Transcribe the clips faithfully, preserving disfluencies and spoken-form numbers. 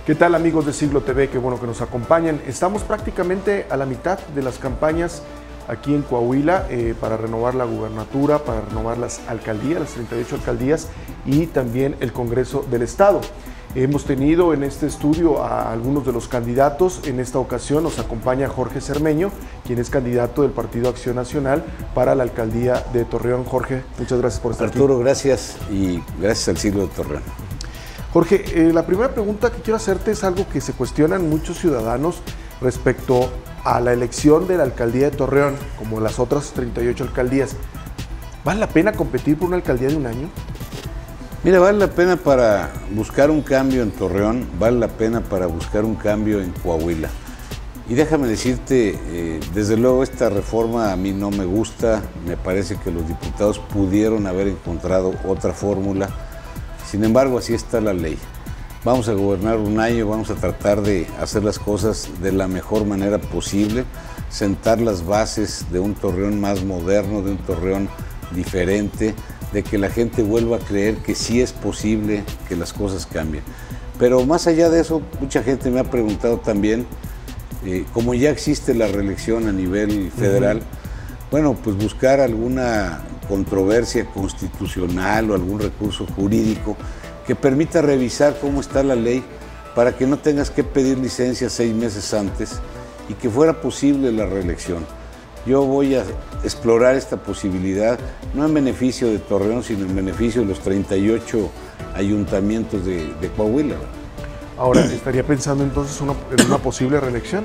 ¿Qué tal, amigos de Siglo T V? Qué bueno que nos acompañan. Estamos prácticamente a la mitad de las campañas aquí en Coahuila eh, para renovar la gubernatura, para renovar las alcaldías, las treinta y ocho alcaldías y también el Congreso del Estado. Hemos tenido en este estudio a algunos de los candidatos. En esta ocasión nos acompaña Jorge Cermeño, quien es candidato del Partido Acción Nacional para la alcaldía de Torreón. Jorge, muchas gracias por estar Arturo, aquí. Arturo, gracias y gracias al Siglo de Torreón. Jorge, eh, la primera pregunta que quiero hacerte es algo que se cuestionan muchos ciudadanos respecto a la elección de la alcaldía de Torreón, como las otras treinta y ocho alcaldías. ¿Vale la pena competir por una alcaldía de un año? Mira, vale la pena para buscar un cambio en Torreón, vale la pena para buscar un cambio en Coahuila. Y déjame decirte, eh, desde luego esta reforma a mí no me gusta, me parece que los diputados pudieron haber encontrado otra fórmula. Sin embargo, así está la ley. Vamos a gobernar un año, vamos a tratar de hacer las cosas de la mejor manera posible, sentar las bases de un Torreón más moderno, de un Torreón diferente, de que la gente vuelva a creer que sí es posible que las cosas cambien. Pero más allá de eso, mucha gente me ha preguntado también, eh, como ya existe la reelección a nivel federal, uh-huh. bueno, pues buscar alguna controversia constitucional o algún recurso jurídico que permita revisar cómo está la ley para que no tengas que pedir licencia seis meses antes y que fuera posible la reelección. Yo voy a explorar esta posibilidad, no en beneficio de Torreón, sino en beneficio de los treinta y ocho ayuntamientos de, de Coahuila. Ahora, ¿estaría pensando entonces una, en una posible reelección?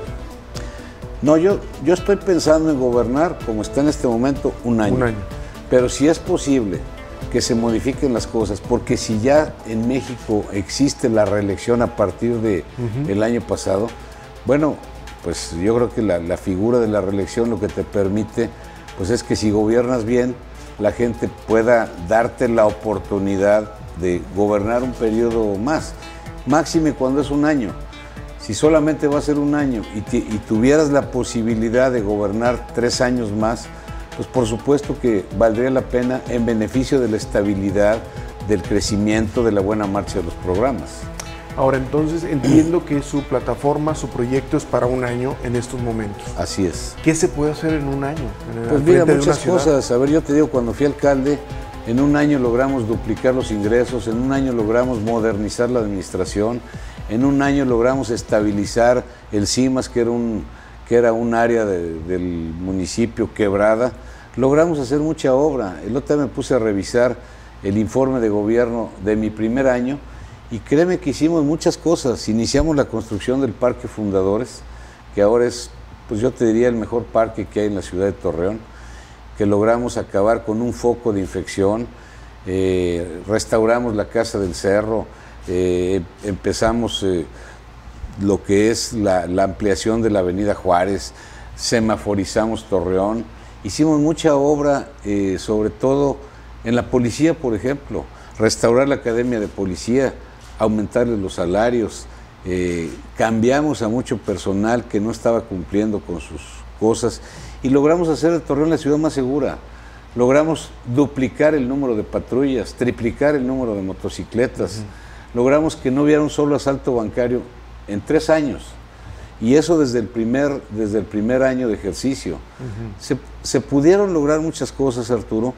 No, yo, yo estoy pensando en gobernar, como está en este momento, un año. Un año. Pero si es posible que se modifiquen las cosas, porque si ya en México existe la reelección a partir del uh-huh. año pasado, bueno, pues yo creo que la, la figura de la reelección lo que te permite, pues es que si gobiernas bien, la gente pueda darte la oportunidad de gobernar un periodo más, máxime cuando es un año. Si solamente va a ser un año y, te, y tuvieras la posibilidad de gobernar tres años más, pues por supuesto que valdría la pena en beneficio de la estabilidad, del crecimiento, de la buena marcha de los programas. Ahora, entonces entiendo que su plataforma, su proyecto es para un año en estos momentos. Así es. ¿Qué se puede hacer en un año? Pues mira, muchas cosas. A ver, yo te digo, cuando fui alcalde, en un año logramos duplicar los ingresos, en un año logramos modernizar la administración, en un año logramos estabilizar el CIMAS, que era un, que era un área de, del municipio quebrada. Logramos hacer mucha obra. El otro día me puse a revisar el informe de gobierno de mi primer año y créeme que hicimos muchas cosas. Iniciamos la construcción del Parque Fundadores, que ahora es, pues yo te diría, el mejor parque que hay en la ciudad de Torreón, que logramos acabar con un foco de infección, eh, restauramos la Casa del Cerro, eh, empezamos eh, lo que es la, la ampliación de la Avenida Juárez, semaforizamos Torreón, hicimos mucha obra, eh, sobre todo en la policía, por ejemplo, restaurar la Academia de Policía, aumentarles los salarios, eh, cambiamos a mucho personal que no estaba cumpliendo con sus cosas y logramos hacer de Torreón la ciudad más segura. Logramos duplicar el número de patrullas, triplicar el número de motocicletas, uh-huh. logramos que no hubiera un solo asalto bancario en tres años. Y eso desde el primer, desde el primer año de ejercicio. Uh-huh. se, se pudieron lograr muchas cosas, Arturo,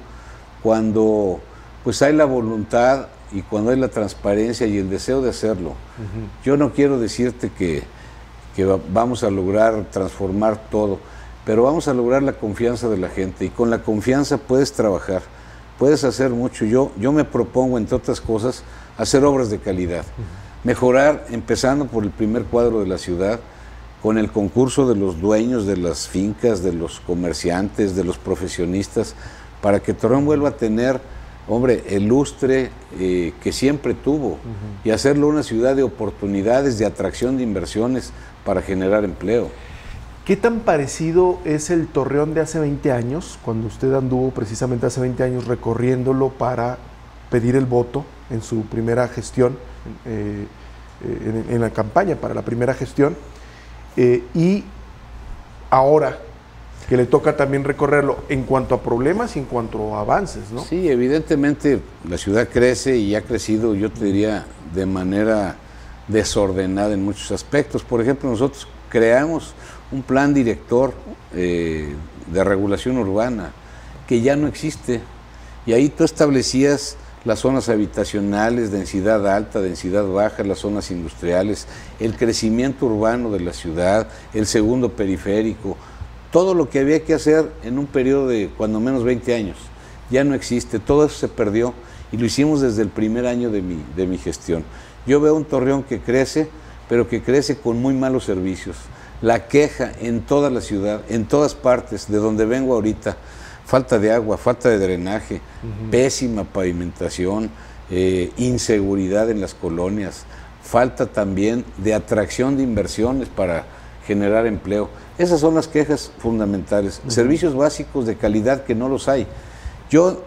cuando pues hay la voluntad y cuando hay la transparencia y el deseo de hacerlo. Uh-huh. Yo no quiero decirte que, que vamos a lograr transformar todo, pero vamos a lograr la confianza de la gente y con la confianza puedes trabajar, puedes hacer mucho. Yo, yo me propongo, entre otras cosas, hacer obras de calidad, uh-huh. mejorar, empezando por el primer cuadro de la ciudad, con el concurso de los dueños de las fincas, de los comerciantes, de los profesionistas, para que Torreón vuelva a tener, hombre, el lustre eh, que siempre tuvo, uh-huh. y hacerlo una ciudad de oportunidades, de atracción de inversiones para generar empleo. ¿Qué tan parecido es el Torreón de hace veinte años, cuando usted anduvo precisamente hace veinte años recorriéndolo para pedir el voto en su primera gestión, eh, en, en la campaña para la primera gestión, eh, y ahora que le toca también recorrerlo en cuanto a problemas y en cuanto a avances, ¿no? Sí, evidentemente la ciudad crece y ha crecido, yo te diría, de manera desordenada en muchos aspectos. Por ejemplo, nosotros creamos un plan director eh, de regulación urbana que ya no existe, y ahí tú establecías las zonas habitacionales, densidad alta, densidad baja, las zonas industriales, el crecimiento urbano de la ciudad, el segundo periférico, todo lo que había que hacer en un periodo de cuando menos veinte años. Ya no existe, todo eso se perdió y lo hicimos desde el primer año de mi, de mi gestión. Yo veo un Torreón que crece, pero que crece con muy malos servicios. La queja en toda la ciudad, en todas partes, de donde vengo ahorita, falta de agua, falta de drenaje, uh-huh. pésima pavimentación, eh, inseguridad en las colonias, falta también de atracción de inversiones para generar empleo. Esas son las quejas fundamentales. Uh-huh. Servicios básicos de calidad que no los hay. Yo,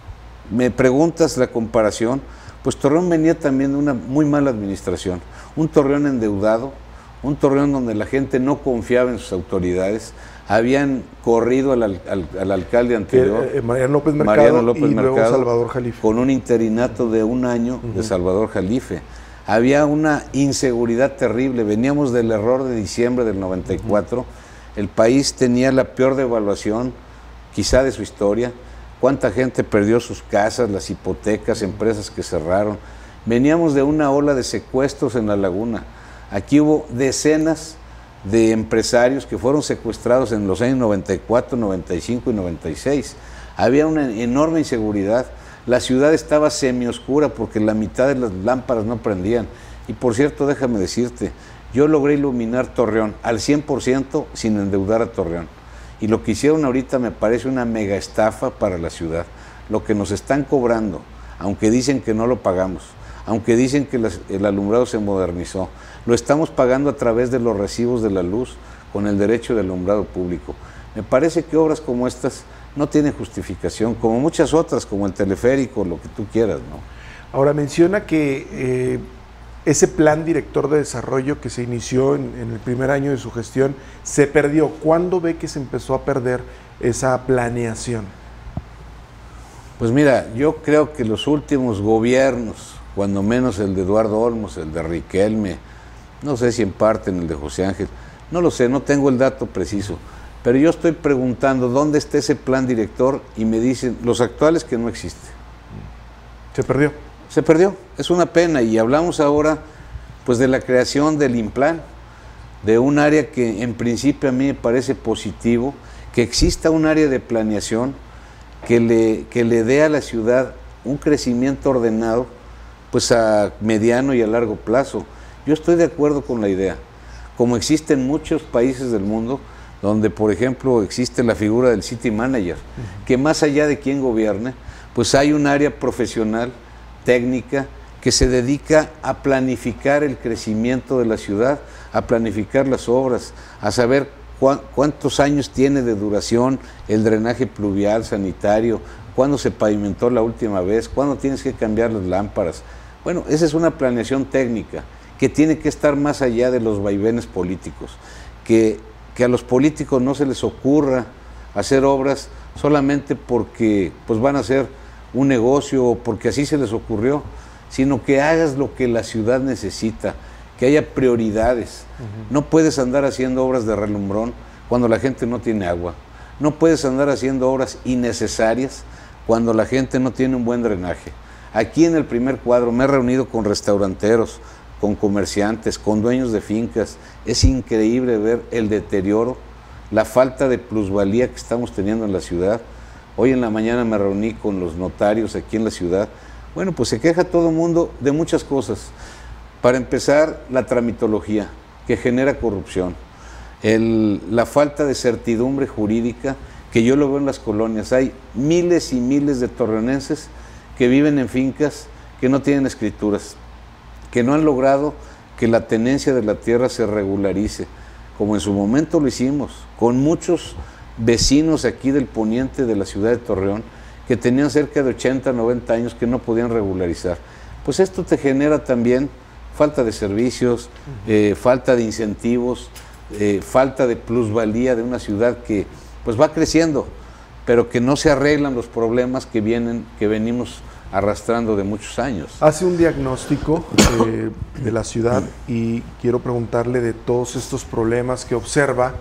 me preguntas la comparación, pues Torreón venía también de una muy mala administración, un Torreón endeudado, un Torreón donde la gente no confiaba en sus autoridades. Habían corrido al, al, al alcalde anterior, eh, eh, Mariano López Mercado, Mariano López y Mercado, luego Salvador Jalife, con un interinato de un año uh-huh. de Salvador Jalife. Había una inseguridad terrible. Veníamos del error de diciembre del noventa y cuatro. Uh-huh. El país tenía la peor devaluación quizá de su historia. Cuánta gente perdió sus casas, las hipotecas, empresas que cerraron. Veníamos de una ola de secuestros en la laguna. Aquí hubo decenas de empresarios que fueron secuestrados en los años noventa y cuatro, noventa y cinco y noventa y seis. Había una enorme inseguridad. La ciudad estaba semioscura porque la mitad de las lámparas no prendían. Y por cierto, déjame decirte, yo logré iluminar Torreón al cien por ciento sin endeudar a Torreón. Y lo que hicieron ahorita me parece una mega estafa para la ciudad. Lo que nos están cobrando, aunque dicen que no lo pagamos, aunque dicen que las, el alumbrado se modernizó, lo estamos pagando a través de los recibos de la luz con el derecho de alumbrado público. Me parece que obras como estas no tienen justificación, como muchas otras, como el teleférico, lo que tú quieras, ¿no? Ahora, menciona que eh, ese plan director de desarrollo que se inició en, en el primer año de su gestión se perdió. ¿Cuándo ve que se empezó a perder esa planeación? Pues mira, yo creo que los últimos gobiernos, cuando menos el de Eduardo Olmos, el de Riquelme, no sé si en parte en el de José Ángel, no lo sé, no tengo el dato preciso, pero yo estoy preguntando dónde está ese plan director y me dicen los actuales que no existe. ¿Se perdió? Se perdió, es una pena, y hablamos ahora pues de la creación del INPLAN, de un área que en principio a mí me parece positivo, que exista un área de planeación que le, que le dé a la ciudad un crecimiento ordenado pues a mediano y a largo plazo. Yo estoy de acuerdo con la idea, como existe en muchos países del mundo, donde por ejemplo existe la figura del City Manager, uh-huh. que más allá de quién gobierne, pues hay un área profesional, técnica, que se dedica a planificar el crecimiento de la ciudad, a planificar las obras, a saber cu- cuántos años tiene de duración el drenaje pluvial, sanitario, cuándo se pavimentó la última vez, cuándo tienes que cambiar las lámparas. Bueno, esa es una planeación técnica que tiene que estar más allá de los vaivenes políticos, que, que a los políticos no se les ocurra hacer obras solamente porque pues, van a hacer un negocio o porque así se les ocurrió, sino que hagas lo que la ciudad necesita, que haya prioridades. Uh-huh. No puedes andar haciendo obras de relumbrón cuando la gente no tiene agua, no puedes andar haciendo obras innecesarias cuando la gente no tiene un buen drenaje. Aquí en el primer cuadro me he reunido con restauranteros, con comerciantes, con dueños de fincas. Es increíble ver el deterioro, la falta de plusvalía que estamos teniendo en la ciudad. Hoy en la mañana me reuní con los notarios aquí en la ciudad. Bueno, pues se queja todo el mundo de muchas cosas. Para empezar, la tramitología, que genera corrupción. El, la falta de certidumbre jurídica, que yo lo veo en las colonias. Hay miles y miles de torreonenses que viven en fincas que no tienen escrituras, que no han logrado que la tenencia de la tierra se regularice, como en su momento lo hicimos, con muchos vecinos aquí del poniente de la ciudad de Torreón, que tenían cerca de ochenta, noventa años que no podían regularizar. Pues esto te genera también falta de servicios, eh, falta de incentivos, eh, falta de plusvalía de una ciudad que pues va creciendo, pero que no se arreglan los problemas que vienen, que venimos arrastrando de muchos años. Hace un diagnóstico eh, de la ciudad y quiero preguntarle de todos estos problemas que observa,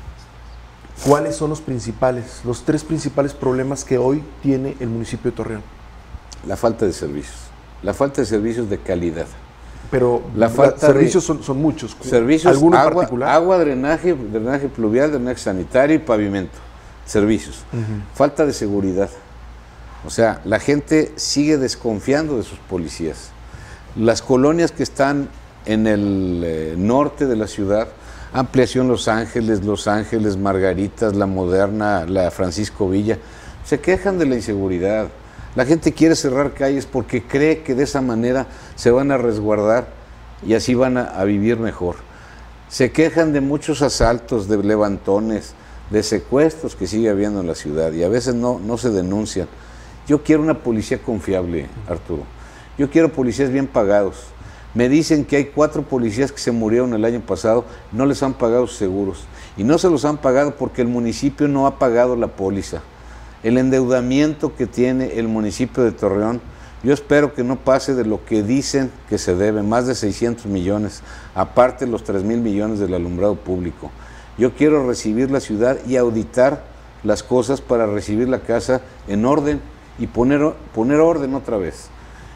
¿cuáles son los principales, los tres principales problemas que hoy tiene el municipio de Torreón? La falta de servicios, la falta de servicios de calidad. Pero la falta servicios de, son, son muchos. Servicios, ¿alguno agua, particular? Agua, drenaje, drenaje pluvial, drenaje sanitario y pavimento. Servicios. Uh-huh. Falta de seguridad. O sea, la gente sigue desconfiando de sus policías. Las colonias que están en el eh, norte de la ciudad, Ampliación Los Ángeles, Los Ángeles, Margaritas, La Moderna, la Francisco Villa, se quejan de la inseguridad. La gente quiere cerrar calles porque cree que de esa manera se van a resguardar y así van a, a vivir mejor. Se quejan de muchos asaltos, de levantones, de secuestros que sigue habiendo en la ciudad y a veces no, no se denuncian. Yo quiero una policía confiable, Arturo. Yo quiero policías bien pagados. Me dicen que hay cuatro policías que se murieron el año pasado, no les han pagado sus seguros. Y no se los han pagado porque el municipio no ha pagado la póliza. El endeudamiento que tiene el municipio de Torreón, yo espero que no pase de lo que dicen que se debe, más de seiscientos millones, aparte los tres mil millones del alumbrado público. Yo quiero recibir la ciudad y auditar las cosas para recibir la casa en orden y poner, poner orden otra vez.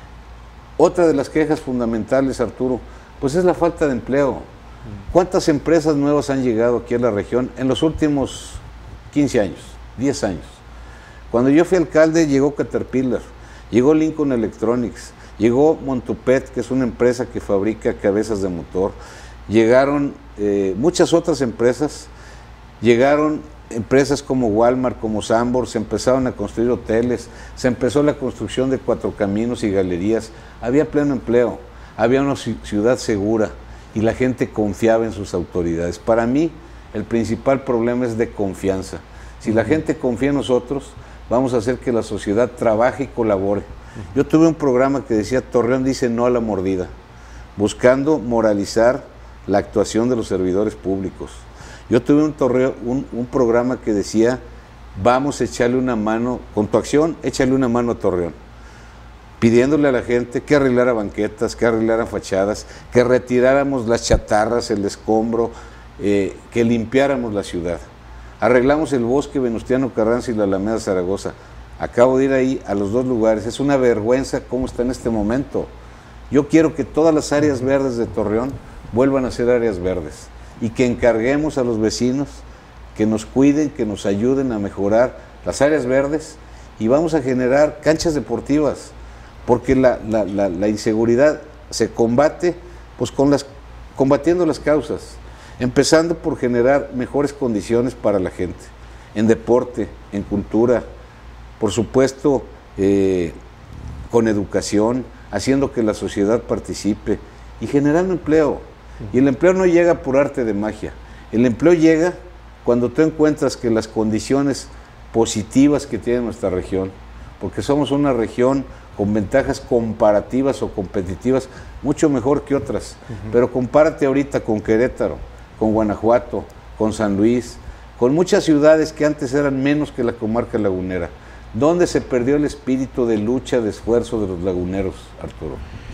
Otra de las quejas fundamentales, Arturo, pues es la falta de empleo. ¿Cuántas empresas nuevas han llegado aquí a la región en los últimos quince años, diez años? Cuando yo fui alcalde llegó Caterpillar, llegó Lincoln Electronics, llegó Montupet, que es una empresa que fabrica cabezas de motor, llegaron eh, muchas otras empresas, llegaron empresas como Walmart, como Sambor, se empezaron a construir hoteles, se empezó la construcción de Cuatro Caminos y galerías, había pleno empleo, había una ciudad segura y la gente confiaba en sus autoridades. Para mí, el principal problema es de confianza. Si la gente confía en nosotros, vamos a hacer que la sociedad trabaje y colabore. Yo tuve un programa que decía Torreón dice no a la mordida, buscando moralizar la actuación de los servidores públicos. Yo tuve un, torreo, un, un programa que decía, vamos a echarle una mano, con tu acción, échale una mano a Torreón, pidiéndole a la gente que arreglara banquetas, que arreglara fachadas, que retiráramos las chatarras, el escombro, eh, que limpiáramos la ciudad. Arreglamos el bosque Venustiano Carranza y la Alameda Zaragoza. Acabo de ir ahí a los dos lugares, es una vergüenza cómo está en este momento. Yo quiero que todas las áreas verdes de Torreón vuelvan a ser áreas verdes y que encarguemos a los vecinos que nos cuiden, que nos ayuden a mejorar las áreas verdes y vamos a generar canchas deportivas, porque la, la, la, la inseguridad se combate pues con las, combatiendo las causas, empezando por generar mejores condiciones para la gente, en deporte, en cultura, por supuesto eh, con educación, haciendo que la sociedad participe y generando empleo. Y el empleo no llega por arte de magia, el empleo llega cuando tú encuentras que las condiciones positivas que tiene nuestra región, porque somos una región con ventajas comparativas o competitivas mucho mejor que otras, uh-huh. Pero compárate ahorita con Querétaro, con Guanajuato, con San Luis, con muchas ciudades que antes eran menos que la comarca lagunera. ¿Dónde se perdió el espíritu de lucha, de esfuerzo de los laguneros, Arturo?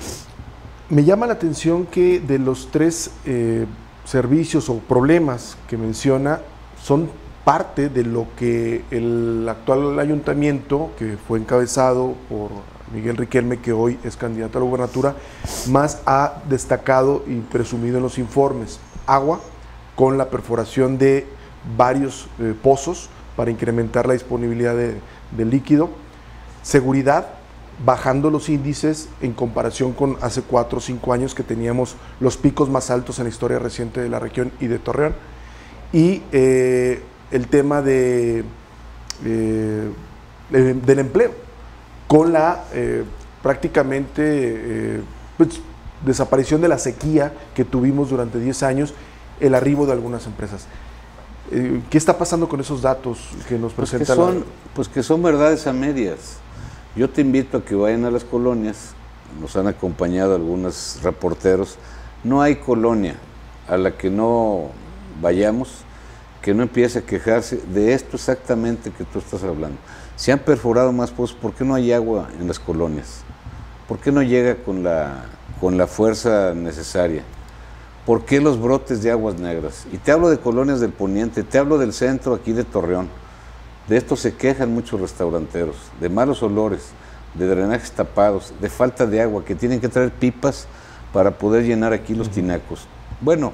Me llama la atención que de los tres eh, servicios o problemas que menciona, son parte de lo que el actual ayuntamiento, que fue encabezado por Miguel Riquelme, que hoy es candidato a la gubernatura, más ha destacado y presumido en los informes. Agua, con la perforación de varios eh, pozos para incrementar la disponibilidad de, de líquido. Seguridad, bajando los índices en comparación con hace cuatro o cinco años que teníamos los picos más altos en la historia reciente de la región y de Torreón. Y eh, el tema de, eh, de, del empleo, con la eh, prácticamente eh, pues, desaparición de la sequía que tuvimos durante diez años, el arribo de algunas empresas. Eh, ¿Qué está pasando con esos datos que nos pues presenta? Que son, la... Pues que son verdades a medias. Yo te invito a que vayan a las colonias, nos han acompañado algunos reporteros, no hay colonia a la que no vayamos que no empiece a quejarse de esto exactamente que tú estás hablando. Se han perforado más pozos. ¿Por qué no hay agua en las colonias? ¿Por qué no llega con la, con la fuerza necesaria? ¿Por qué los brotes de aguas negras? Y te hablo de colonias del poniente, te hablo del centro aquí de Torreón. De esto se quejan muchos restauranteros, de malos olores, de drenajes tapados, de falta de agua, que tienen que traer pipas para poder llenar aquí los tinacos. Bueno,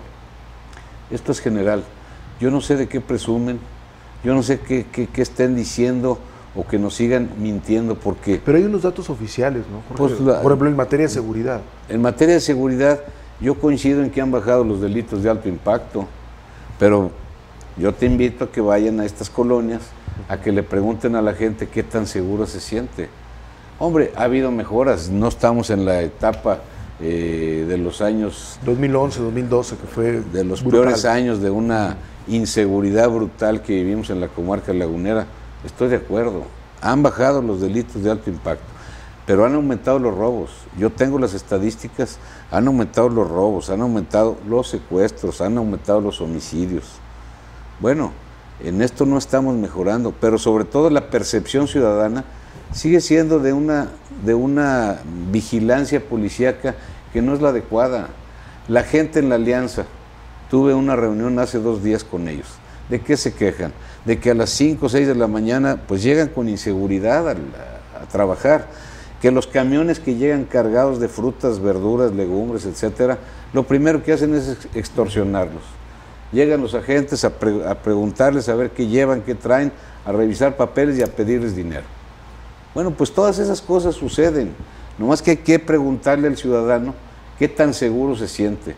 esto es general. Yo no sé de qué presumen, yo no sé qué, qué, qué estén diciendo o que nos sigan mintiendo, porque... Pero hay unos datos oficiales, ¿no, Jorge? Pues la, por ejemplo, en materia de seguridad. En materia de seguridad, yo coincido en que han bajado los delitos de alto impacto, pero yo te invito a que vayan a estas colonias, a que le pregunten a la gente qué tan seguro se siente. Hombre, ha habido mejoras, no estamos en la etapa eh, de los años... dos mil once, dos mil doce, que fue de los brutal. Peores años de una inseguridad brutal que vivimos en la comarca lagunera. Estoy de acuerdo, han bajado los delitos de alto impacto, pero han aumentado los robos. Yo tengo las estadísticas, han aumentado los robos, han aumentado los secuestros, han aumentado los homicidios. Bueno, en esto no estamos mejorando, pero sobre todo la percepción ciudadana sigue siendo de una, de una vigilancia policíaca que no es la adecuada. La gente en la Alianza, tuve una reunión hace dos días con ellos. ¿De qué se quejan? De que a las cinco o seis de la mañana pues llegan con inseguridad a, a, a trabajar, que los camiones que llegan cargados de frutas, verduras, legumbres, etcétera, lo primero que hacen es extorsionarlos. Llegan los agentes a, pre, a preguntarles a ver qué llevan, qué traen, a revisar papeles y a pedirles dinero. Bueno, pues todas esas cosas suceden, nomás que hay que preguntarle al ciudadano qué tan seguro se siente.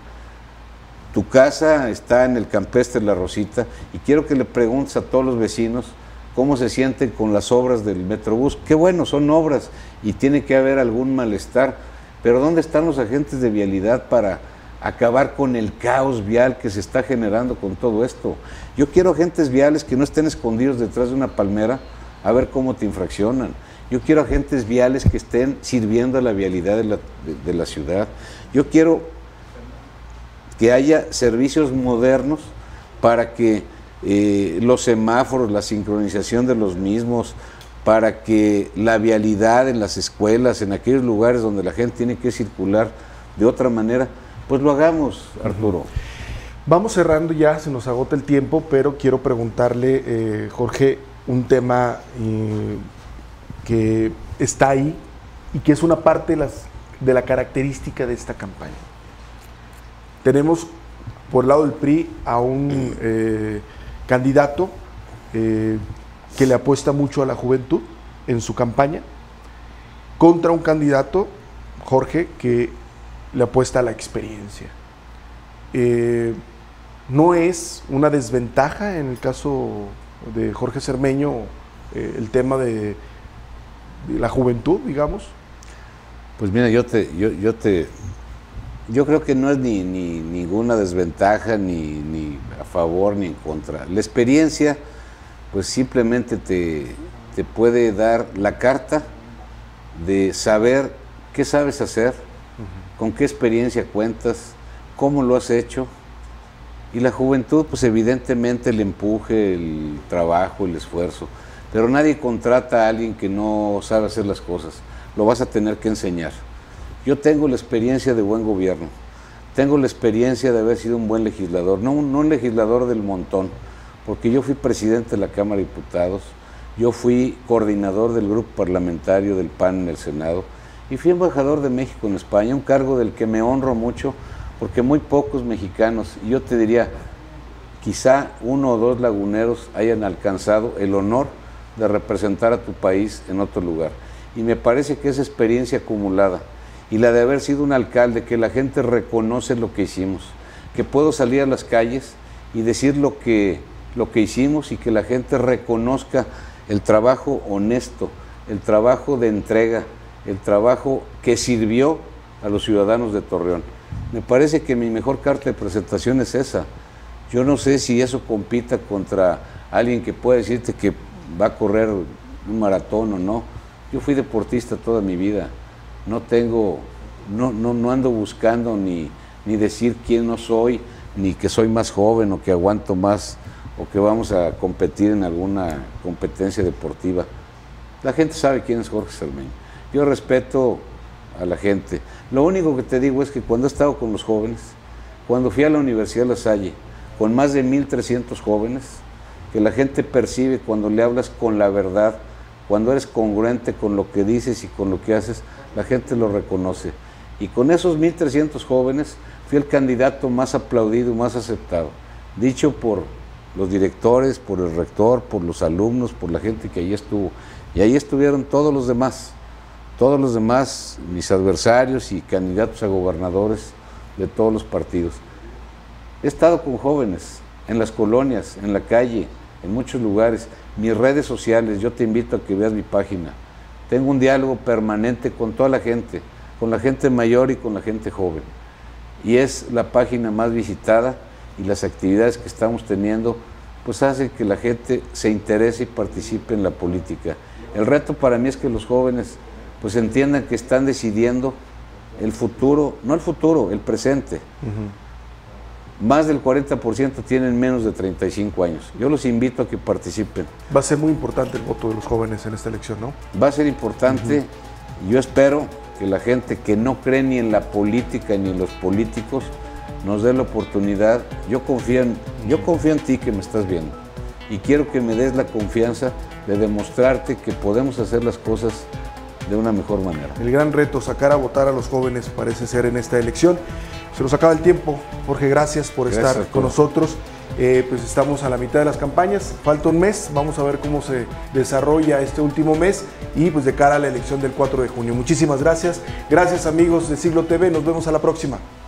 Tu casa está en el campestre La Rosita y quiero que le preguntes a todos los vecinos cómo se sienten con las obras del Metrobús. Qué bueno, son obras y tiene que haber algún malestar, pero ¿dónde están los agentes de vialidad para acabar con el caos vial que se está generando con todo esto? Yo quiero agentes viales que no estén escondidos detrás de una palmera a ver cómo te infraccionan. Yo quiero agentes viales que estén sirviendo a la vialidad de la, de, de la ciudad. Yo quiero que haya servicios modernos para que eh, los semáforos, la sincronización de los mismos, para que la vialidad en las escuelas, en aquellos lugares donde la gente tiene que circular de otra manera, pues lo hagamos, Arturo. Uh-huh. Vamos cerrando ya, se nos agota el tiempo, pero quiero preguntarle, eh, Jorge, un tema eh, que está ahí y que es una parte de, las, de la característica de esta campaña. Tenemos por el lado del P R I a un eh, candidato eh, que le apuesta mucho a la juventud en su campaña, contra un candidato, Jorge, que le apuesta a la experiencia. Eh, no es una desventaja en el caso de Jorge Cermeño eh, el tema de, de la juventud, digamos. Pues mira, yo te, yo, yo te, yo creo que no es ni, ni ninguna desventaja, ni, ni a favor ni en contra. La experiencia, pues simplemente te, te puede dar la carta de saber qué sabes hacer, uh-huh. con qué experiencia cuentas, cómo lo has hecho. Y la juventud, pues evidentemente el empuje, el trabajo, el esfuerzo. Pero nadie contrata a alguien que no sabe hacer las cosas. Lo vas a tener que enseñar. Yo tengo la experiencia de buen gobierno. Tengo la experiencia de haber sido un buen legislador. No, no un legislador del montón, porque yo fui presidente de la Cámara de Diputados. Yo fui coordinador del grupo parlamentario del P A N en el Senado. Y fui embajador de México en España, un cargo del que me honro mucho, porque muy pocos mexicanos, y yo te diría, quizá uno o dos laguneros hayan alcanzado el honor de representar a tu país en otro lugar. Y me parece que esa experiencia acumulada, y la de haber sido un alcalde, que la gente reconoce lo que hicimos, que puedo salir a las calles y decir lo que, lo que hicimos y que la gente reconozca el trabajo honesto, el trabajo de entrega, el trabajo que sirvió a los ciudadanos de Torreón. Me parece que mi mejor carta de presentación es esa. Yo no sé si eso compita contra alguien que pueda decirte que va a correr un maratón o no. Yo fui deportista toda mi vida. No tengo, no, no, no ando buscando ni, ni decir quién no soy, ni que soy más joven o que aguanto más o que vamos a competir en alguna competencia deportiva. La gente sabe quién es Jorge Cermeño. Yo respeto a la gente. Lo único que te digo es que cuando he estado con los jóvenes, cuando fui a la Universidad La Salle, con más de mil trescientos jóvenes, que la gente percibe cuando le hablas con la verdad, cuando eres congruente con lo que dices y con lo que haces, la gente lo reconoce. Y con esos mil trescientos jóvenes fui el candidato más aplaudido, más aceptado, dicho por los directores, por el rector, por los alumnos, por la gente que ahí estuvo. Y ahí estuvieron todos los demás, todos los demás, mis adversarios y candidatos a gobernadores de todos los partidos. He estado con jóvenes en las colonias, en la calle, en muchos lugares, mis redes sociales, yo te invito a que veas mi página. Tengo un diálogo permanente con toda la gente, con la gente mayor y con la gente joven. Y es la página más visitada y las actividades que estamos teniendo pues hacen que la gente se interese y participe en la política. El reto para mí es que los jóvenes pues entiendan que están decidiendo el futuro, no el futuro, el presente. Uh-huh. Más del cuarenta por ciento tienen menos de treinta y cinco años. Yo los invito a que participen. Va a ser muy importante el voto de los jóvenes en esta elección, ¿no? Va a ser importante. Uh-huh. Y yo espero que la gente que no cree ni en la política ni en los políticos nos dé la oportunidad. Yo confío en, yo confío en ti que me estás viendo y quiero que me des la confianza de demostrarte que podemos hacer las cosas de una mejor manera. El gran reto, sacar a votar a los jóvenes, parece ser en esta elección. Se nos acaba el tiempo. Jorge, gracias por gracias estar con nosotros. Eh, pues estamos a la mitad de las campañas, falta un mes, vamos a ver cómo se desarrolla este último mes y pues de cara a la elección del cuatro de junio. Muchísimas gracias. Gracias amigos de Siglo T V, nos vemos a la próxima.